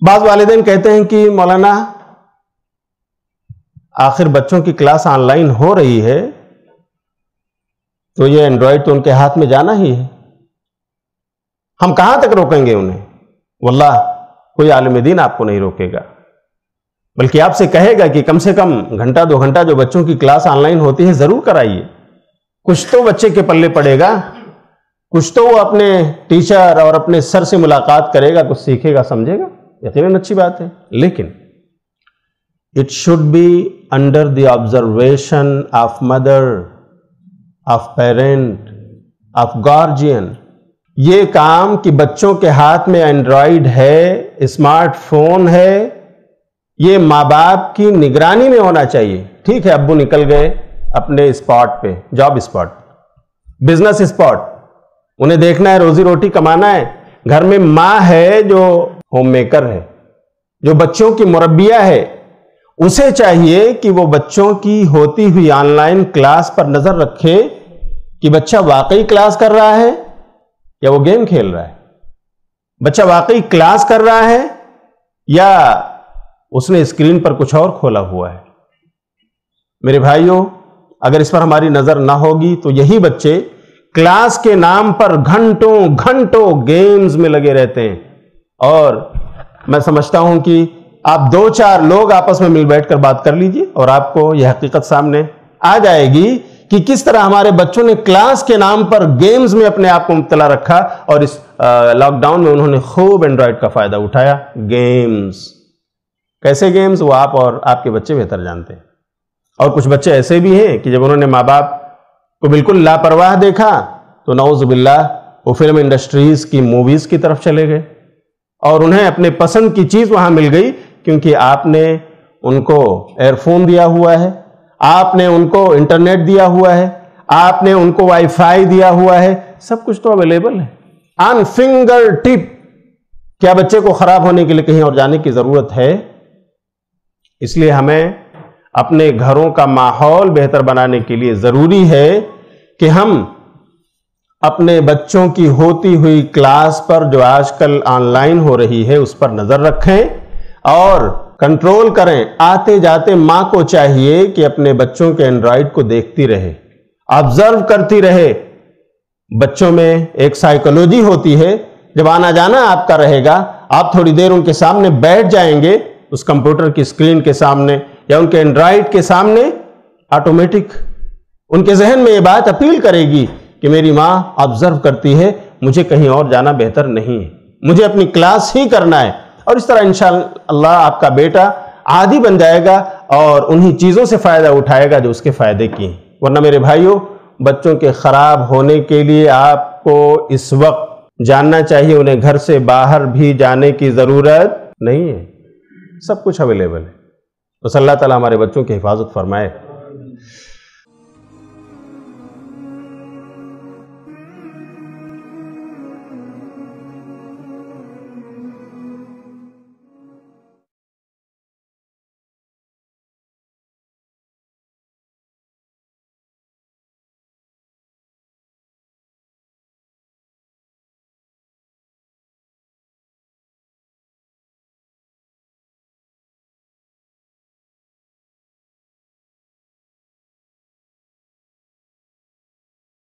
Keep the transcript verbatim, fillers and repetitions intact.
بعض والدین کہتے ہیں کہ مولانا آخر بچوں کی کلاس آن لائن ہو رہی ہے تو یہ اینڈرائڈ تو ان کے ہاتھ میں جانا ہی ہے، ہم کہاں تک روکیں گے انہیں؟ واللہ کوئی عالم دین آپ کو نہیں روکے گا، بلکہ آپ سے کہے گا کہ کم سے کم گھنٹہ دو گھنٹہ جو بچوں کی کلاس آن لائن ہوتی ہے ضرور کرائیے، کچھ تو بچے کے پلے پڑے گا، کچھ تو وہ اپنے ٹیچر اور اپنے سر سے ملاقات کرے گا، کچھ سیکھے گا، سمجھے گا، یقیناً اچھی بات ہے، لیکن it should be under the observation of mother, of parent, of guardian. یہ کام کہ بچوں کے ہاتھ میں اینڈرائیڈ ہے، اسمارٹ فون ہے، یہ ماں باپ کی نگرانی میں ہونا چاہیے۔ ٹھیک ہے، ابو نکل گئے اپنے اسپاٹ پہ، جاب اسپاٹ، بزنس اسپاٹ، انہیں دیکھنا ہے، روزی روٹی کمانا ہے، گھر میں ماں ہے جو ہوم میکر ہے، جو بچوں کی مربیہ ہے، اسے چاہیے کہ وہ بچوں کی ہوتی ہوئی آن لائن کلاس پر نظر رکھے کہ بچہ واقعی کلاس کر رہا ہے یا وہ گیم کھیل رہا ہے، بچہ واقعی کلاس کر رہا ہے یا اس نے اسکرین پر کچھ اور کھولا ہوا ہے۔ میرے بھائیوں، اگر اس پر ہماری نظر نہ ہوگی تو یہی بچے کلاس کے نام پر گھنٹوں گھنٹوں گیمز میں لگے رہتے ہیں، اور میں سمجھتا ہوں کہ آپ دو چار لوگ آپس میں مل بیٹھ کر بات کر لیجئے اور آپ کو یہ حقیقت سامنے آ جائے گی کہ کس طرح ہمارے بچوں نے کلاس کے نام پر گیمز میں اپنے آپ کو مبتلا رکھا، اور اس لاک ڈاؤن میں انہوں نے خوب اینڈرائیڈ کا فائدہ اٹھایا۔ گیمز کیسے گیمز؟ وہ آپ اور آپ کے بچے بہتر جانتے ہیں، اور کچھ بچے ایسے بھی ہیں کہ جب انہوں نے ماں باپ کو بالکل لاپرواہ دیکھا تو نعوذ باللہ وہ فلم انڈسٹریز کی موویز کی طرف چلے گئے، اور انہیں اپنے پسند کی چیز وہاں مل گئی کیونکہ آپ نے ان کو ایئر فون دیا ہوا ہے، آپ نے ان کو انٹرنیٹ دیا ہوا ہے، آپ نے ان کو وائی فائی دیا ہوا ہے، سب کچھ تو اویلیبل ہے آن فنگر ٹپ۔ کیا بچے کو خراب ہونے کے لیے کہیں اور جانے کی ضرورت ہے؟ اس لیے ہمیں اپنے گھروں کا ماحول بہتر بنانے کے لیے ضروری ہے کہ ہم اپنے بچوں کی ہوتی ہوئی کلاس پر جو آج کل آن لائن ہو رہی ہے اس پر نظر رکھیں اور کنٹرول کریں۔ آتے جاتے ماں کو چاہیے کہ اپنے بچوں کے اینڈرائیڈ کو دیکھتی رہے، آبزرو کرتی رہے۔ بچوں میں ایک سائیکولوجی ہوتی ہے، جب آنا جانا آپ کا رہے گا، آپ تھوڑی دیر ان کے سامنے بیٹھ جائیں گے، اس کمپیوٹر کی اسکرین کے سامنے یا ان کے اینڈرائیڈ کے سامنے، آٹومیٹک ان کے ذہن میں یہ بات اپیل کرے گی کہ میری ماں آبزرو کرتی ہے، مجھے کہیں اور جانا بہتر نہیں ہے، مجھے اپنی کلاس ہی کرنا ہے۔ اور اس طرح انشاءاللہ آپ کا بیٹا عادی بن جائے گا اور انہی چیزوں سے فائدہ اٹھائے گا جو اس کے فائدے کی ہیں۔ ورنہ میرے بھائیوں، بچوں کے خراب ہونے کے لیے آپ کو اس وقت جاننا چاہیے انہیں گھر سے باہر بھی جانے کی ضرورت نہیں ہے، سب کچھ اویلیبل ہے۔ تو اللہ تعالیٰ ہمارے بچوں کی حفاظت فرمائے۔